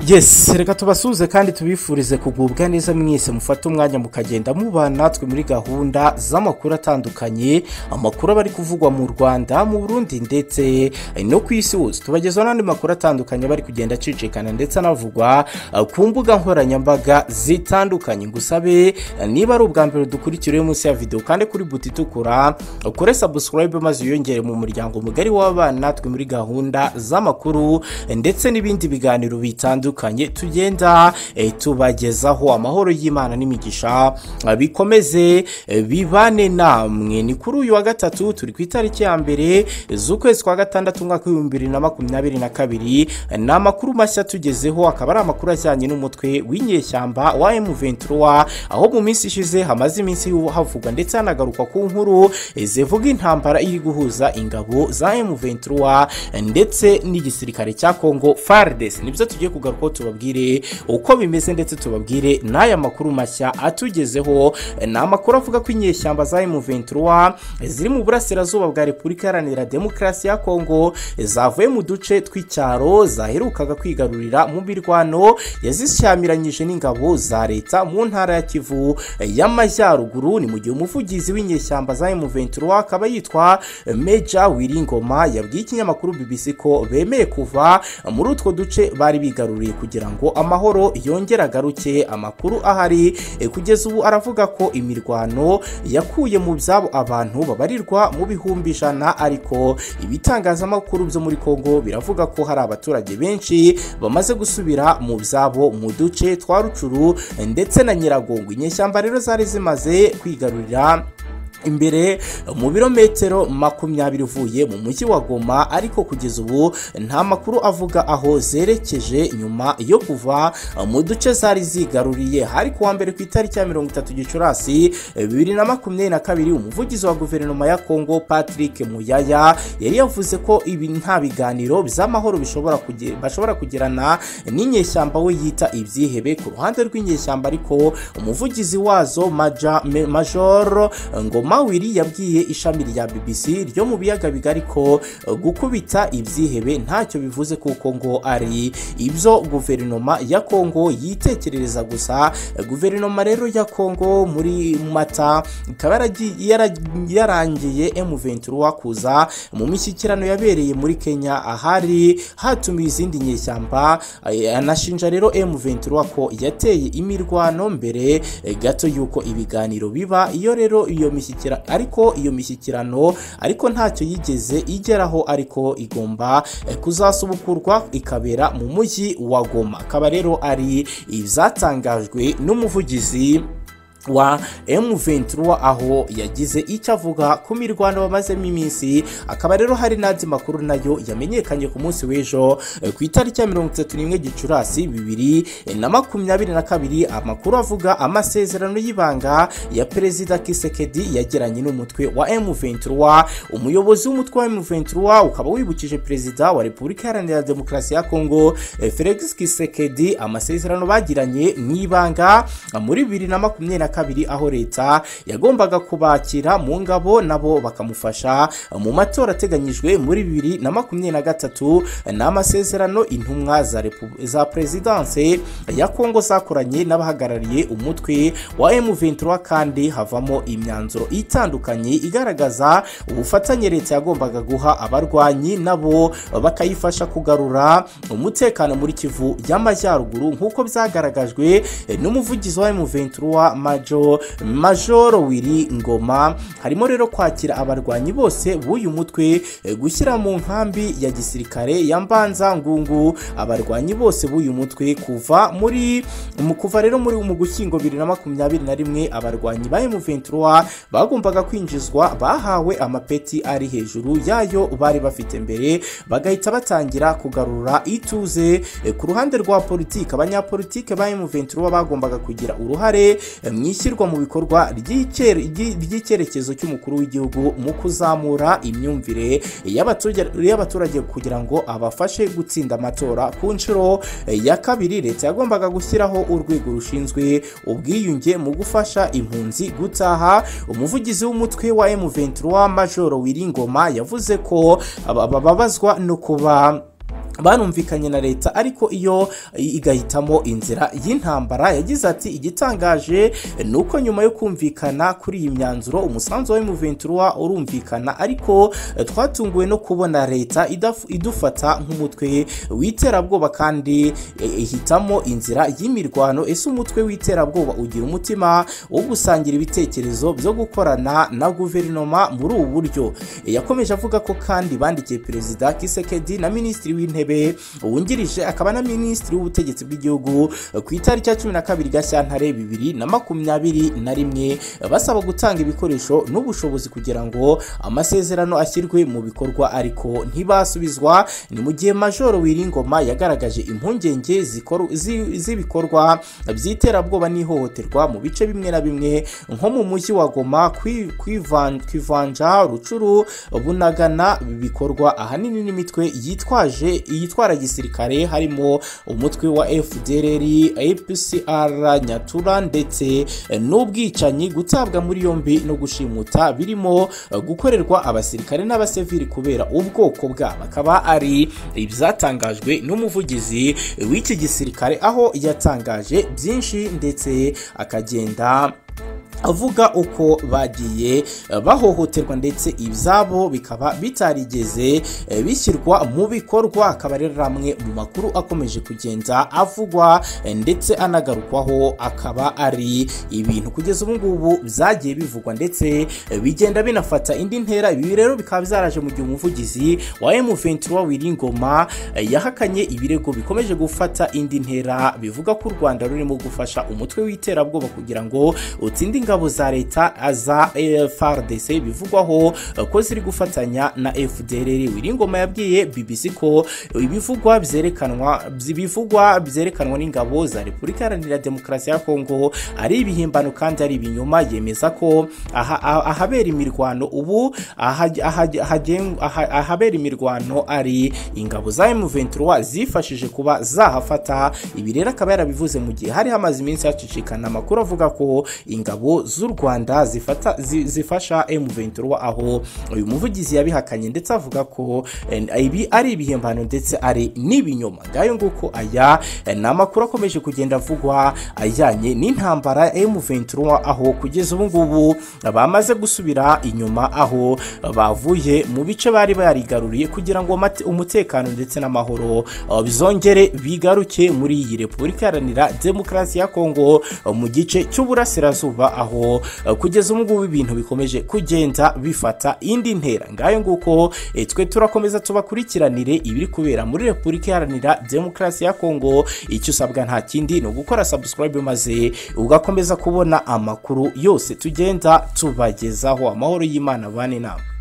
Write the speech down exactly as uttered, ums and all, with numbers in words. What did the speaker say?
Yes, reka tubasuze kandi tubifurize kugubwa neza mwese mufata umwanya mukagenda mubana natwe muri gahunda z'amakuru atandukanye, amakuru abari kuvugwa mu Rwanda, mu Burundi ndetse no ku isi hose. Tubagezaho n'andi makuru atandukanye bari kugenda cicikana ndetse anavugwa ku mbuga nkoranyambaga zitandukanye. Ngusabe niba ari ubwa mbere dukurikira munsi ya video kandi kuri buti tukura ukore subscribe maze uyongere mu muryango mugari w'abana natwe muri gahunda z'amakuru ndetse n'ibindi biganiro bitandukanye kanye tugenda e, tubagezaho. Amahoro y'Imana n'imigisha bikomeze e, bibane namwe. Ni kuri uyu wa gatatu turi ku itariki ya mbere z'ukwezi kwa gatandatu umwaka wa bibiri na makumyabiri na kabiri. Na makuru mashya tugezeho akaba ari amakuru ajyanye n'umutwe w'inyeshyamba wa M vingt-trois, aho mu minsi ishize hamaze iminsi havugwa ndetse hanagaruka ku nkuru e, zivuga intambara iri guhuza ingabo za M vingt-trois ndetse n'igisirikare cya Congo F A R D C. Nibyo tugiye kugaruka tubabwire uko bimeze ndetse tubabwire n'aya makuru mashya atugezeho. Na amakuru avuga ko inyeshyamba za M vingt-trois ziri mu burasirazuba bwa Repubulika Iharanira Demokarasi ya Congo zavuye mu duce tw'icyaro zaherukaga kwigarurira mu birwano yazishyamiranyije n'ingabo za leta mu ntara ya Kivu y'Amajyaruguru. Ni mu gihe umuvugizi w'inyeshyamba za M vingt-trois akaba yitwa Meja Wiringoma yabwiye ikinyamakuru B B C ko bemeye kuva muri utwo duce bari bigaruriye kugira ngo amahoro yongera agaruke. Amakuru ahari e, kugeza ubu aravuga ko imirwano yakuye mu byabo abantu babarirwa mu bihumbi ijana, ariko ibitangazamakuru byo muri Congo biravuga ko hari abaturage benshi bamaze gusubira mu byabo mu duce twa Rucuru ndetse na Nyiragongo. Inyeshyamba rero zari zimaze kwigarurira imbere mu birometero makumyabiri uvuye mu mujyi wa Goma, ariko kugeza ubu nta makuru avuga aho zerekeje nyuma yo kuva mu duce zari zigaruriye. Hari kuwa mbere ku itariki ya mirongo itatu Gicurasi bibiri na makumyabiri na kabiri umuvugizi wa guverinoma ya Congo Patrick Muyaya yari yavuze ko ibi nta biganiro by'amahoro bishobora kugira bashobora kugirana n'inyeshyamba we yita ibyihebe ku ruhande rw'inyeshyamba, ariko umuvugizi wazo Maja Major Ngoma Wiri yabwiye ishami rya B B C ryo mu biyaga bigari ko gukubita ibyihebe ntacyo bivuze kuko ngo ari ibyo guverinoma ya Congo yitekerereza gusa. Guverinoma rero ya Congo muri Mata ikaba yarangiye M vingt-trois kuza mu mishyikirano yabereye muri Kenya ahari hatumiye izindi nyeshyamba. Anashinja rero M vingt-trois ko yateye imirwano mbere gato yuko ibiganiro biba. Iyo rero iyo mishyikirano ariko iyo mishyikirano ariko ntacyo yigeze igeraho, ariko igomba kuzasubukurwa ikabera mu mujyi wa Goma. Akaba rero ari ibyatangajwe n'umuvugizi wa M vingt-trois aho yagize icyo avuga ku mirwano bamazemo iminsi. Akaba rero hari n'andi makuru nayo yamenyekanye ku munsi w'ejo ku itariki ya mirongo itatu n'imwe Gicurasi bibiri na makumyabiri na kabiri. Amakuru avuga amasezerano y'ibanga ya Perezida Kisekedi yagiranye n'umutwe wa M vingt-trois. Umuyobozi w'umutwe wa M vingt-trois ukaba wibukije Perezida wa Repubulika Iharanira Demokarasi ya Congo Felix Kisekedi amasezerano bagiranye n'ibanga muri bibiri na makumyabiri na kabiri, aho leta yagombaga kubakira mu ngabo nabo bakamufasha mu matora ateganyijwe muri bibiri na makumyabiri na gatatu. N'amasezerano intumwa za za Presidence ya Congo zakoranye n'abahagarariye umutwe wa M vingt-trois, kandi havamo imyanzuro itandukanye igaragaza ubufatanye leta yagombaga guha abarwanyi nabo bakayifasha kugarura umutekano muri Kivu y'Amajyaruguru nk'uko byagaragajwe n'umuvugizi wa M vingt-trois Major Wiri Ngoma. Harimo rero kwakira abarwanyi bose b'uyu mutwe, gushyira mu nkambi ya gisirikare ya Mbanza Ngungu abarwanyi bose b'uyu mutwe kuva muri mu kuva rero muri mu Gushyingo bibiri na makumyabiri na rimwe. Abarwanyi ba M vingt-trois bagombaga kwinjizwa bahawe amapeti ari hejuru yayo bari bafite mbere, bagahita batangira kugarura ituze. Ku ruhande rwa politiki, abanyapolitike ba M vingt-trois bagombaga kugira uruhare mwishyirwa mu bikorwa ry'icyerekezo cy'umukuru w'igihugu mu kuzamura imyumvire y'abaturage kugira ngo abafashe gutsinda amatora ku nshuro ya kabiri. Leta yagombaga gushyiraho urwego rushinzwe ubwiyunge mu gufasha impunzi gutaha. Umuvugizi w'umutwe wa M vingt-trois Major Wiringoma yavuze ko bababazwa no kuba banumvikanye na leta ariko iyo igahitamo inzira y'intambara. Yagize ati igitangaje nuko nyuma yo kumvikana kuri iyi myanzuro umusanzu wa M vingt-trois urumvikana ariko twatunguwe no kubona leta idufata nk'umutwe w'iterabwoba kandi ihitamo inzira y'imirwano. Ese umutwe w'iterabwoba ugira umutima wo gusangira ibitekerezo byo gukorana na guverinoma muri ubu buryo? Yakomeje avuga ko kandi bandikiye Perezida Kisekedi na Minisitiri w'Intebe wungirije akaba na Minisitiri w'ubutegetsi bw'igihugu ku itariki ya cumi na kabiri Gashyantare bibiri na makumyabiri na rimwe basaba gutanga ibikoresho n'ubushobozi kugira ngo amasezerano ashyirwe mu bikorwa ariko ntibasubizwa. Ni mu gihe Majoro Wiringoma yagaragaje impungenge z'ibikorwa by'iterabwoba n'ihohoterwa mu bice bimwe na bimwe nko mu mujyi wa Goma, Kwivanja, Rucuru, Bunagana, bikorwa ahanini n'imitwe yitwaje yitwara gisirikare harimo umutwe wa F D L R, A P C R, Nyatura ndetse n'ubwicanyi, gutabwa muri yombi no gushimuta birimo gukorerwa abasirikare n'abasivili kubera ubwoko bwabo. Akaba ari ibyatangajwe n'umuvugizi w'iki gisirikare aho yatangaje byinshi ndetse akagenda avuga uko bagiye bahohoterwa ndetse ibyabo bikaba bitarigeze bishyirwa mu bikorwa. Akaba rero ramwe mu makuru akomeje kugenda avugwa ndetse anagarukwaho, akaba ari ibintu kugeza ubu ngubu byagiye bivugwa ndetse bigenda binafata indi ntera. Ibi rero bikaba byaraje mu gihe umuvugizi wa M vingt-trois Wiringoma yahakanye ibirego bikomeje gufata indi ntera bivuga ko u Rwanda rurimo gufasha umutwe w'iterabwoba kugira ngo utsinde ingabo za leta za F A R D C bivugwaho ko ziri gufatanya na F D L R. Wiringoma yabwiye B B C ko ibivugwa byerekanwa bivugwa byerekanwa n'ingabo za Repubulika Iharanira Demokarasi ya Congo ari ibihimbano kandi ari ibinyoma. Yemeza ko ahabera imirwano ubu ahabera imirwano ari ingabo za M vingt-trois zifashije kuba zahafata. Ibi rero akaba yarabivuze mu gihe hari hamaze iminsi hacicikana amakuru avuga ko ingabo z'u Rwanda zifata zifasha M vingt-trois, aho uyu muvugizi yabihakanye ndetse avuga ko ibi ari ibihimbano ndetse ari n'ibinyoma. Ngayo nguko aya ni amakuru akomeje kugenda avugwa ajyanye n'intambara M vingt-trois, aho kugeza ubu ngubu bamaze gusubira inyuma, aho bavuye mu bice bari barigaruriye kugira ngo umutekano ndetse n'amahoro bizongere bigaruke muri iyi Repubulika Iharanira Demokarasi ya Congo mu gice cy'uburasirazuba, aho kugeza ubu ngubu ibintu bikomeje kugenda bifata indi ntera. Ngayo nguko twe turakomeza tubakurikiranire ibiri kubera muri Repubulika Iharanira Demokarasi ya Congo. Icyo usabwa nta kindi no gukora subscribe maze ugakomeza kubona amakuru yose tugenda tubagezaho. Amahoro y'Imana bane nawe.